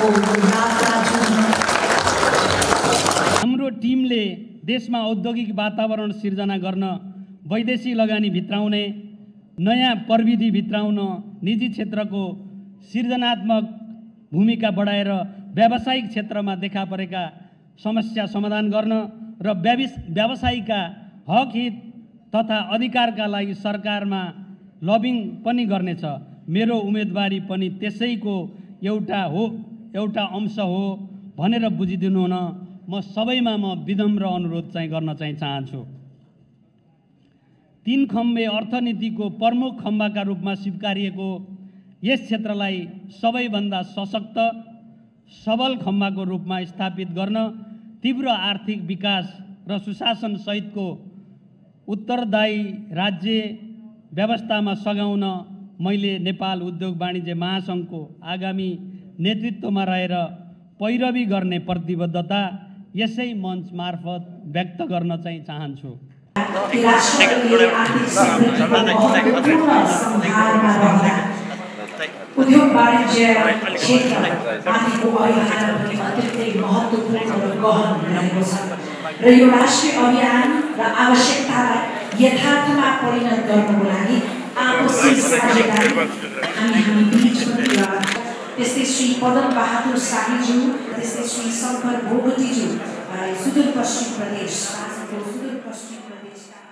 हाम्रो टिमले देशमा औद्योगिक वातावरण सिर्जना गर्न वैदेशिक लगानी भित्राउने, नयाँ प्रविधि भित्राउन, निजी क्षेत्रको सृजनात्मक भूमिका बढाएर व्यावसायिक क्षेत्रमा देखा परेका समस्या समाधान गर्न र व्यवसायीका हक हित तथा अधिकारका लागि सरकारमा लबिङ पनि गर्नेछ। मेरो उम्मेदवारी पनि त्यसैको एउटा अंश हो भनेर बुझिदिनु हुन म सबैमा विनम्र अनुरोध गर्न चाहन्छु। 3 खम्बे अर्थनीतिको प्रमुख खम्बाका रूपमा स्वीकारिएको यस क्षेत्रलाई सबैभन्दा सशक्त सबल खम्बाको रूपमा स्थापित गर्न तीव्र आर्थिक विकास र सुशासन सहितको उत्तरदायी राज्य व्यवस्थामा सघाउन मैले नेपाल उद्योग वाणिज्य महासंघको आगामी नेतृत्वमा रहेर पैरवी गर्ने प्रतिबद्धता यसै मञ्च मार्फत व्यक्त गर्न चाहन्छु। उद्योग वाणिज्य क्षेत्र आदिको अवधारणा पनि अत्यन्तै महत्त्वपूर्ण र गहन रहेको छ र यो राष्ट्रिय अभियान र आवश्यकतालाई यथार्थमा परिणत गर्नको लागि आपसी साझेदारी हामी बीचमा त्यस्तै श्री पदम बहादुर शाहीज्यू, त्यस्तै श्री शङ्कर भोगटीज्यू सुदूरपश्चिम प्रदेश